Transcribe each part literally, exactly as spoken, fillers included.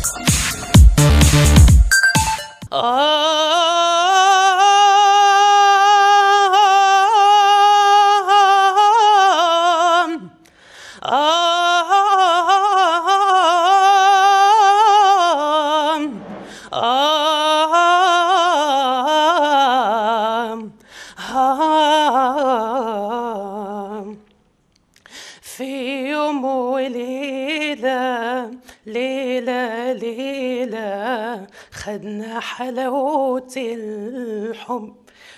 في يوم وليلة ليلة ليلة خدنا حلاوة الحب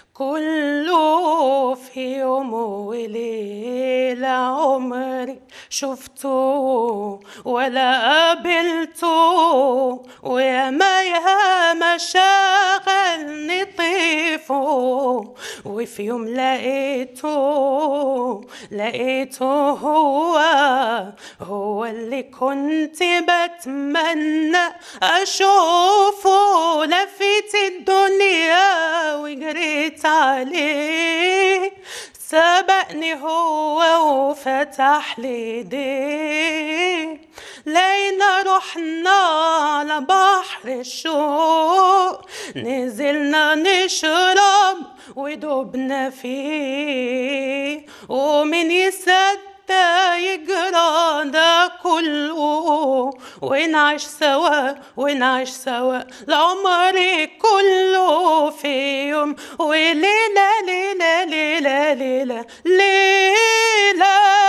كله. في يوم وليلة عمري شفته ولا قابلته، وياما ياما شغلني طيفه، وفي يوم لقيته لقيته هو هو اللي كنت بتمنى أشوفه. لفيت الدنيا وجريت عليه، سبقني هو وفتح لي ايديه. لقينا رحنا على بحر الشوق، نزلنا نشرب ودوبنا فيه، ومن يصدق يجرى ده كله، ونعيش سوا ونعيش سوا العمر كله. في يوم وليلة ليلة ليلة ليلة ليلة